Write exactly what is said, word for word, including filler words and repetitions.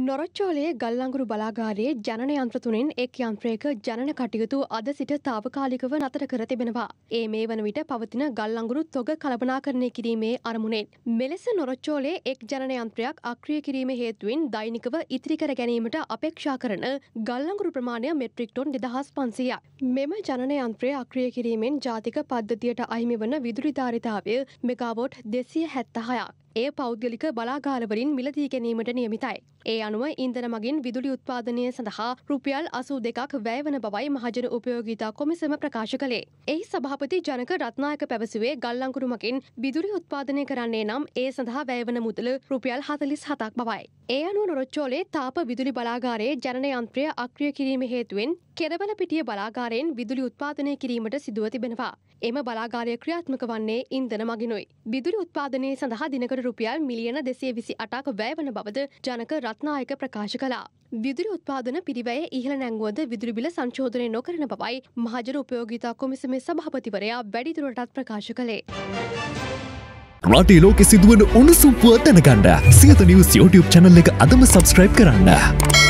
නොරොච්චෝලේ ගල්ලංගුරු බලාගාරයේ ජනන යන්ත්‍ර තුනෙන් එක් යන්ත්‍රයක ජනන කටයුතු අද සිට තාවකාලිකව නතර කර තිබෙනවා. ඒ මේ වන විට පවතින ගල්ලංගුරු තොග කළමනාකරණය කිරීමේ අරමුණෙන්. මෙලෙස නොරොච්චෝලේ එක් ජනන යන්ත්‍රයක් අක්‍රිය කිරීම හේතුවෙන් දෛනිකව ඉතිරි කර ගැනීමට අපේක්ෂා කරන ගල්ලංගුරු ප්‍රමාණය මෙට්‍රික් ටොන් දෙදහස් පන්සීයක්. මෙම ජනන යන්ත්‍රය අක්‍රිය කිරීමෙන් ජාතික පද්ධතියට අහිමි වන විදුලි ධාරිතාවය මෙගාවොට් දෙසිය හැත්තහයක්. ඒ පෞද්ගලික බලාගාරවලින් මිලදී ගැනීමට නියමිතයි. ඒ අනුව ඉන්ධන මගින් විදුලි උත්පාදනය සඳහා රුපියල් අසූ දෙකක් වැයවන බවයි මහජන උපයෝගීතා කොමිසම ප්‍රකාශ කළේ. එහි සභාපති ජනක රත්නායක පැවසුවේ ගල්ලංගුරු මගින් විදුලි උත්පාදනය කරන්නේ නම් ඒ සඳහා වැයවන මුදල රුපියල් හතළිස් හතක් බවයි. ඒ අනුව නොරොච්චෝලේ තාප විදුලි බලාගාරයේ ජනන යන්ත්‍රය අක්‍රිය කිරීම හේතුවෙන් කෙරවල පිටිය බලාගාරයෙන් විදුලි උත්පාදනය කිරීමට සිදුව තිබෙනවා. එම බලාගාරය ක්‍රියාත්මක වන්නේ ඉන්ධන මගිනුයි. විදුලි උත්පාදනය සඳහා දිනකට රුපියල් මිලියන දෙසිය විසි අටක් වැයවන බවද ජනක රත්නායක ප්‍රකාශ කළා. විදුලි උත්පාදන පිරිවැය ඉහළ නැංගුවද විදුලි බිල සංශෝධනය නොකරන බවයි මහජන උපයෝගීතා කොමිසමේ සභාපතිවරයා වැඩිදුරටත් ප්‍රකාශ කළේ. රටේ ලෝකෙ සිදුවන උණුසුම් පුවත් දැනගන්න සියත නිවුස් YouTube channel එක අදම subscribe කරන්න.